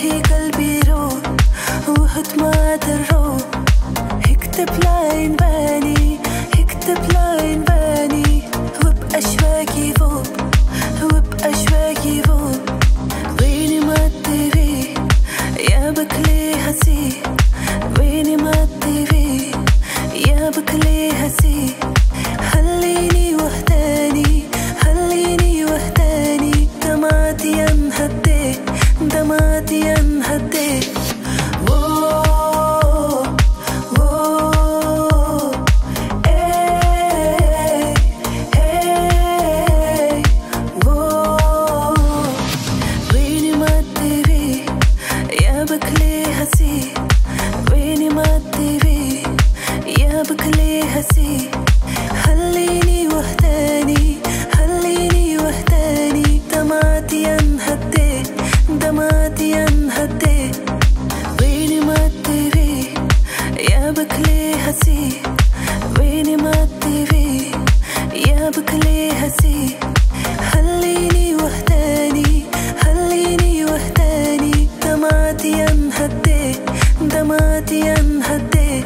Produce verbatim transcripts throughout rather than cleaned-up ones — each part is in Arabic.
هي قلبي روح وهت ما الروح هكتب لاين باني هكتب لاين باني وبأشواقي فوق وبأشواقي فوق ويني ما تبي يا بكلي هسي ويني ما تبي يا بكلي هسي خليني وحداني خليني وحداني دمعتي انهدي دمعتي انهدي خليني وحداني خليني وحداني دمعتي انهدي دمعتي انهدي ويني ما تبي يا بكلي هسي ويني ما تبي يا بكلي هسي خليني وحداني خليني وحداني دمعتي انهدي دمعتي انهدي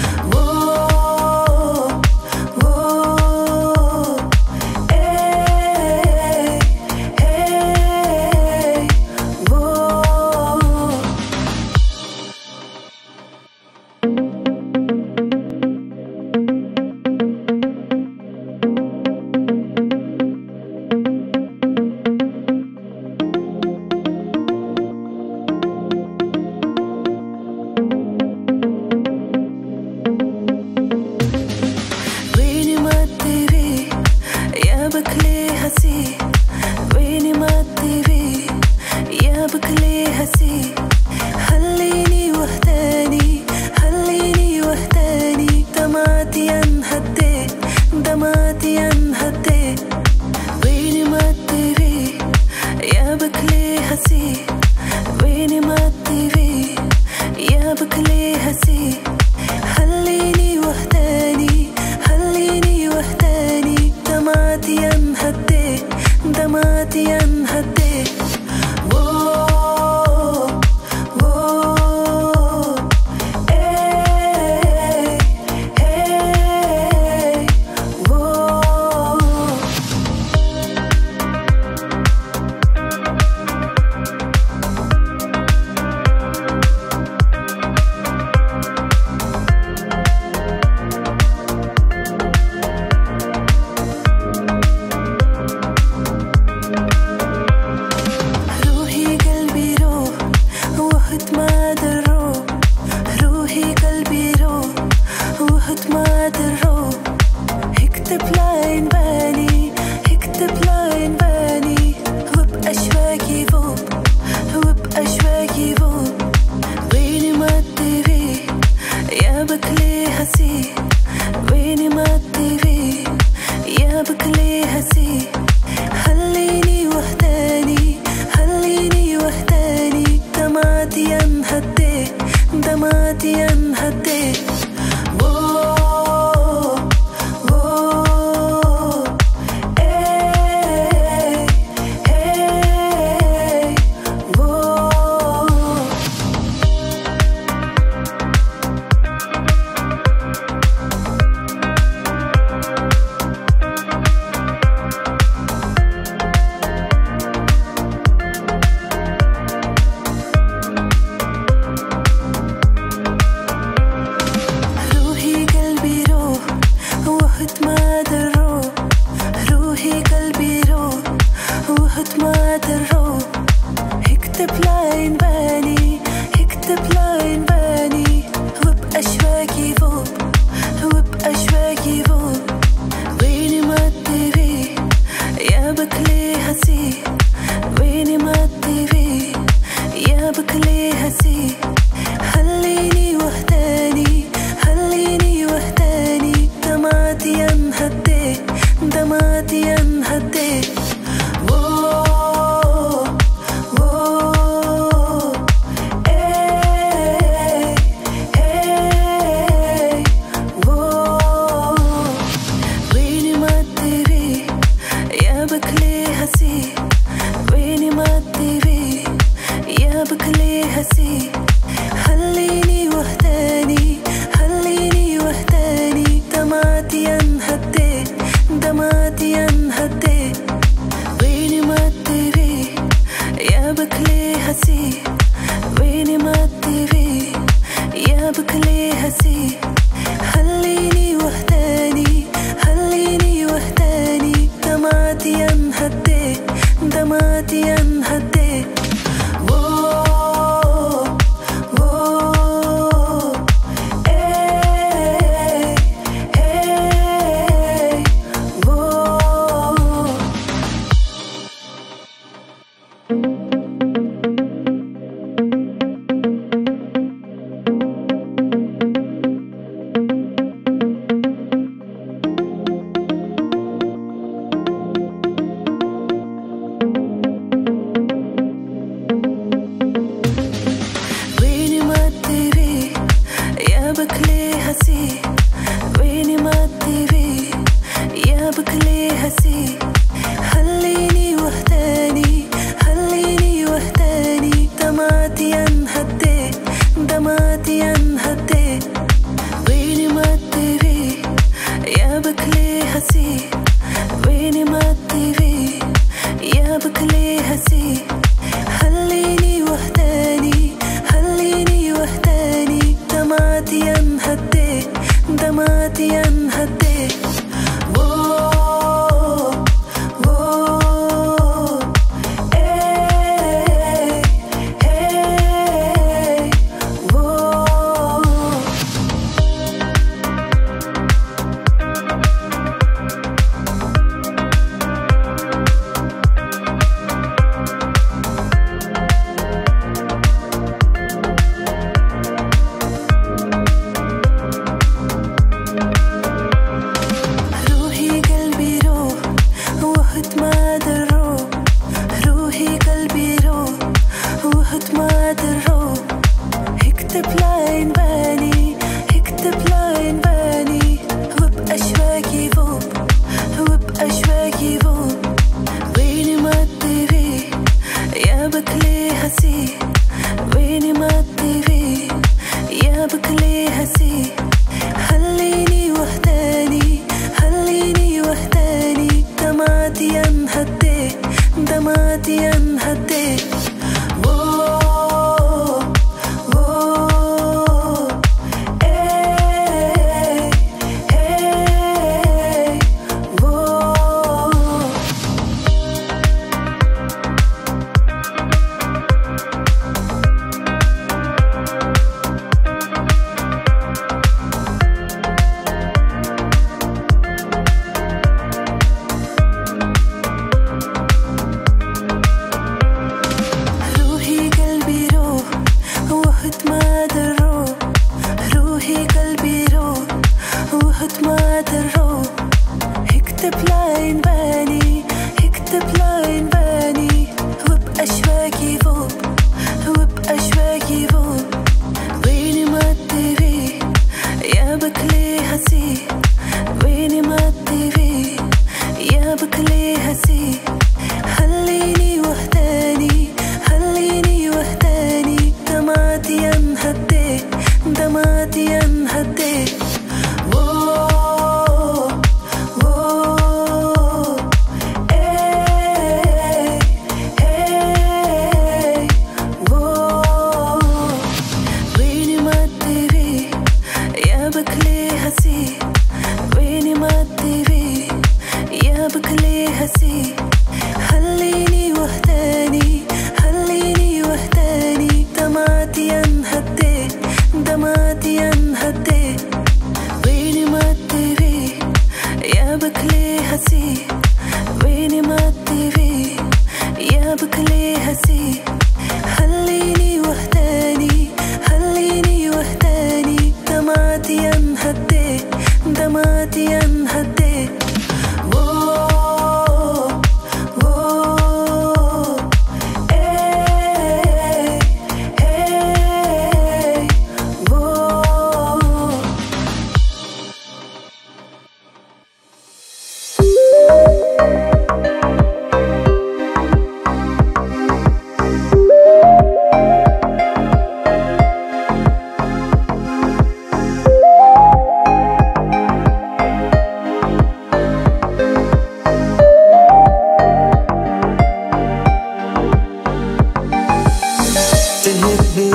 ويني ما تبي يا بكلي هسي خليني وحداني خليني وحداني دمعتي انهدي دمعتي انهدي ويني ما تبي يا بكلي هسي ويني ما تبي يا بكلي هسي خليني وحداني خليني وحداني دمعتي انهدي دمعتي انهدي هسي خليني وحداني خليني وحداني دمعتي انهديت دمعتي انهديت ويني ما تبي يا بكلي هسي ويني ما تبي يا بكلي هسي خليني وحداني خليني وحداني دمعتي انهديت دمعتي انهديت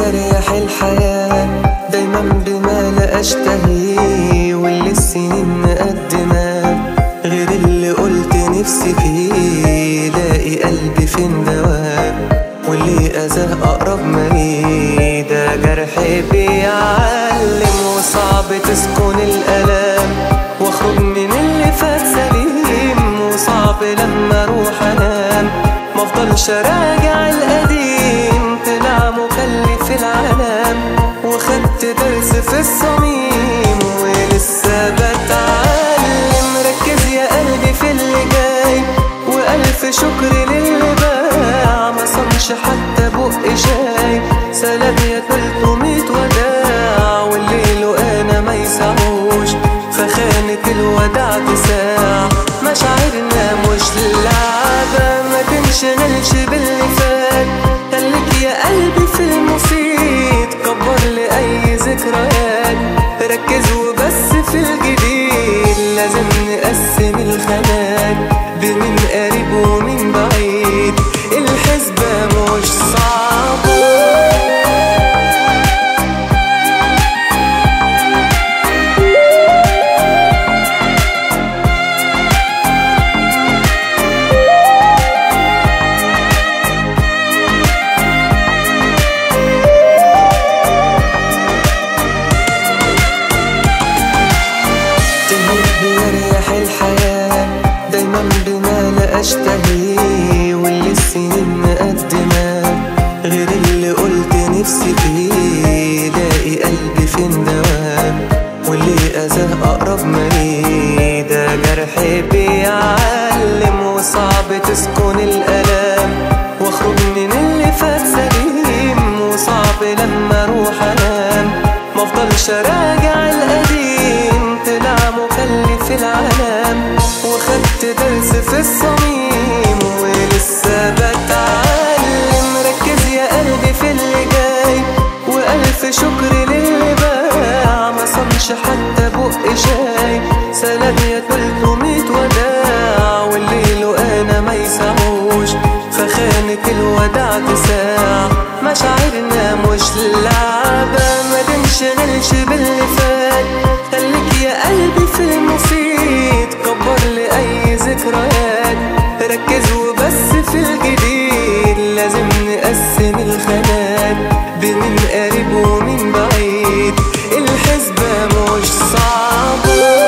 بيريح الحياة دايما بما لا أشتهيه، واللي السنين مقدمة غير اللي قلت نفسي فيه. لاقي قلبي فين دواه واللي أذاه أقرب ما ليه. ده جرح بيعلم وصعب تسكن الألام، واخرج من اللي فات سليم، وصعب لما اروح انام مفضلش راجع القديم. طلع مكلف العالم وخدت درس في الصميم، ولسه بتعلم. ركز يا قلبي في اللي جاي، والف شكر للي باع ما صنش حتى بق شاي. سلام يا تلتمية وداع، واللي له انا ما يسعوش فخانة الوداع تساع. مشاعرنا مش لعبة ما تنشغلش باللي فات، خليك يا قلبي في المفيد كبر لأي ذكريات. ركز وبس في الجديد، لازم نقسم الخانات بمن قريب ومن بعيد. الحسبة مش صعبة الحياة دايما بما لا أشتهيه، واللي السنين مقدمة غير اللي قلت نفسي فيه. لاقي قلبي فين دواه واللي أذاه أقرب ما ليه. ده جرح بيعلم وصعب تسكن الألام، واخرج من اللي فات سليم، وصعب لما اروح انام مفضلش راجع القديم. طلع مكلف العالم وخدت درس في الصميم، ولسه بتعلم. ركز يا قلبي في اللي جاي، والف شكر للي باع ما صنش حتى بق شاي. سلام يا تلتمية وداع، واللي له انا ما يسعوش فخانة الوداع تساع. مشاعرنا مش لعبة ما تنشغلش باللي فات، خليك يا قلبي في المفيد كبر لأي ذكريات. ركز وبس في الجديد، لازم نقسم الخانات بمن قريب ومن بعيد. الحسبة مش صعبة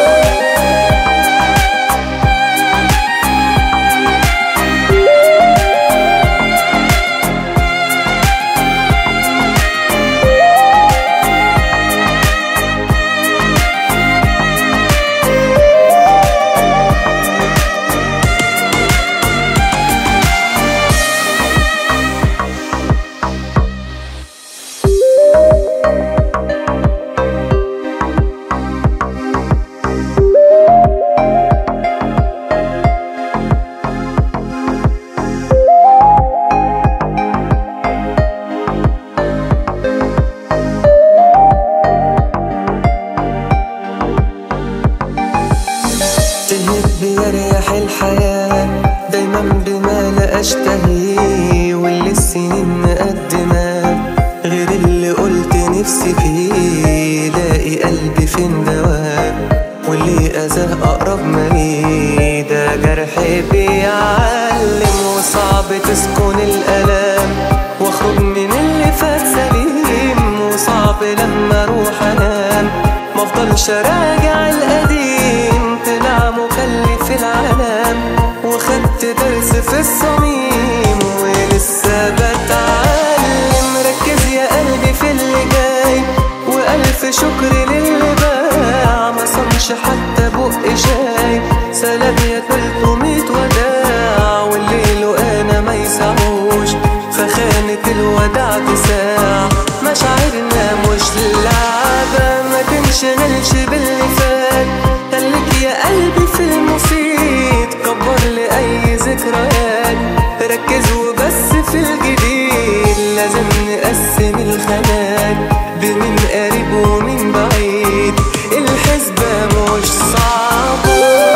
بيريح الحياة دايما بما لا أشتهيه، واللي السنين مقدمة غير اللي قلت نفسي فيه. لاقي قلبي فين دواه واللي أذاه أقرب ما ليه. ده جرح بيعلم وصعب تسكن الألام، واخرج من اللي فات سليم، وصعب لما اروح انام مفضلش راجع القديم. طلع مكلف العالم وخدت درس في الصميم، ولسه بتعلم. ركز يا قلبي في اللي جاي، والف شكر للي باع ما صنش حتى بق شاي. سلام يا تلتمية وداع، واللي له انا ما يسعوش فخانة الوداع تساع. مشاعرنا مش لعبة ما تنشغلش باللي فات، خليك يا قلبي في المفيد كبر لأي ذكريات. ركز وبس في الجديد، لازم نقسم الخانات بمن قريب ومن بعيد. الحسبة مش صعبة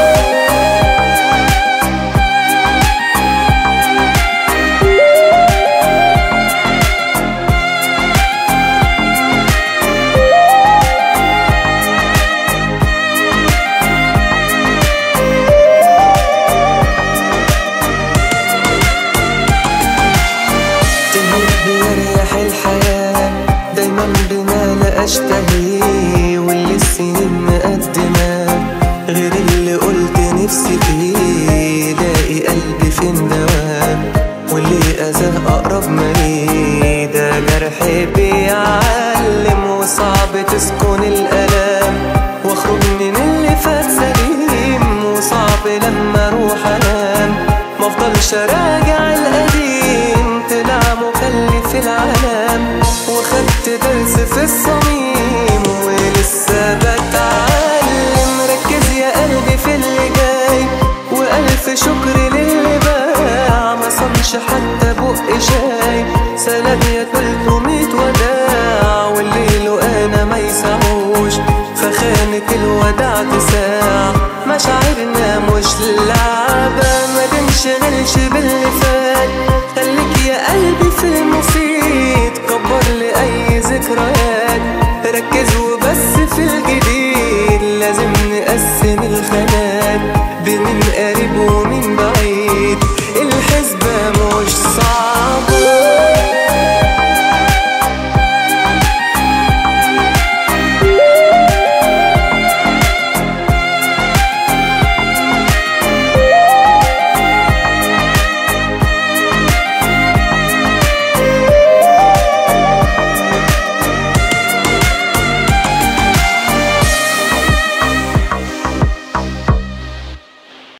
بيعلم، وصعب تسكن الألام واخرج من اللي فات سليم، وصعب لما اروح انام مفضلش راجع القديم، طلع مكلف العالم وخدت درس في الصميم ولسه بتعلم. ركز يا قلبي في اللي جاي وألف شكر للي باع، ما صنش حتى بق شاي، سلام يا تلتمية وداع، واللي له انا ما يسعوش فخانة الوداع تساع. مشاعرنا مش لعبة ما تنشغلش باللي فات،